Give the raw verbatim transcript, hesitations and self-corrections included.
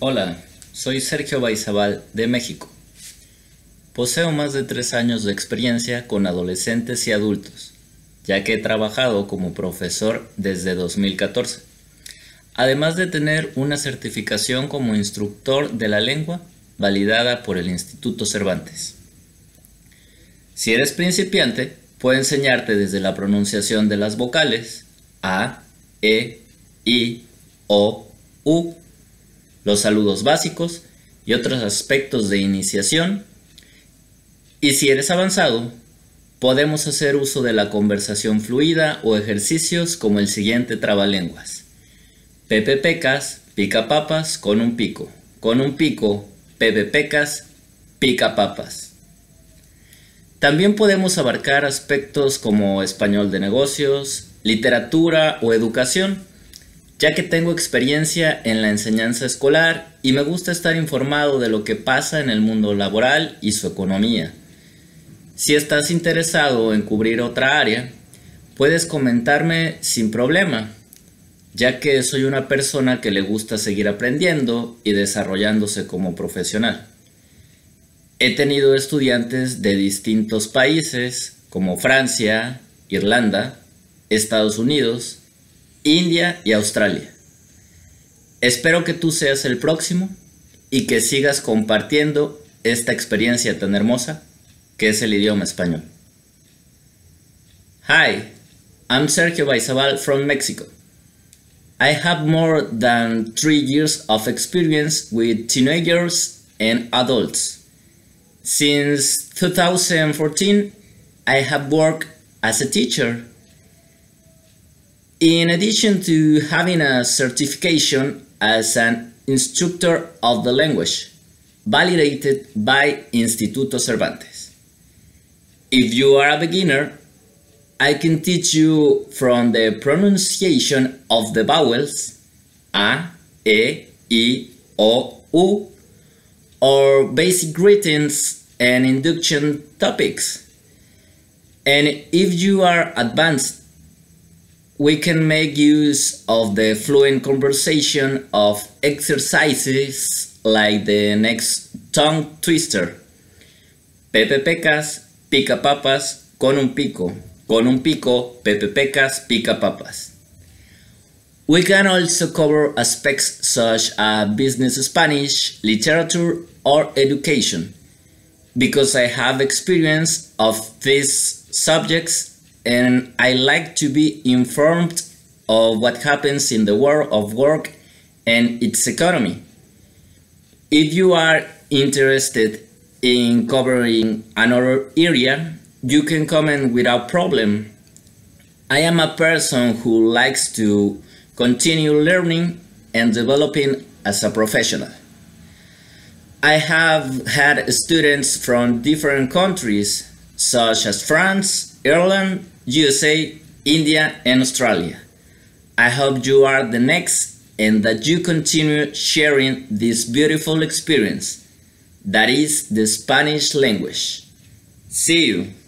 Hola, soy Sergio Baizabal de México. Poseo más de tres años de experiencia con adolescentes y adultos, ya que he trabajado como profesor desde dos mil catorce, además de tener una certificación como instructor de la lengua validada por el Instituto Cervantes. Si eres principiante, puedo enseñarte desde la pronunciación de las vocales A, E, I, O, U, los saludos básicos y otros aspectos de iniciación. Y si eres avanzado, podemos hacer uso de la conversación fluida o ejercicios como el siguiente trabalenguas. Pepe pecas, pica papas con un pico. Con un pico, Pepe pecas, pica papas. También podemos abarcar aspectos como español de negocios, literatura o educación, ya que tengo experiencia en la enseñanza escolar y me gusta estar informado de lo que pasa en el mundo laboral y su economía. Si estás interesado en cubrir otra área, puedes comentarme sin problema, ya que soy una persona que le gusta seguir aprendiendo y desarrollándose como profesional. He tenido estudiantes de distintos países como Francia, Irlanda, Estados Unidos, India y Australia. Espero que tú seas el próximo y que sigas compartiendo esta experiencia tan hermosa que es el idioma español. Hi, I'm Sergio Baizabal from Mexico. I have more than three years of experience with teenagers and adults. Since two thousand fourteen, I have worked as a teacher. In addition to having a certification as an instructor of the language, validated by Instituto Cervantes. If you are a beginner, I can teach you from the pronunciation of the vowels A, E, I, O, U, or basic greetings and induction topics. And if you are advanced, we can make use of the fluent conversation of exercises like the next tongue twister. Pepe pecas, pica papas con un pico. Con un pico, Pepe pecas, pica papas. We can also cover aspects such as business Spanish, literature, or education, because I have experience of these subjects and I like to be informed of what happens in the world of work and its economy. If you are interested in covering another area, you can comment without problem. I am a person who likes to continue learning and developing as a professional. I have had students from different countries such as France, Ireland, U S A, India, and Australia. I hope you are the next and that you continue sharing this beautiful experience that is the Spanish language. See you!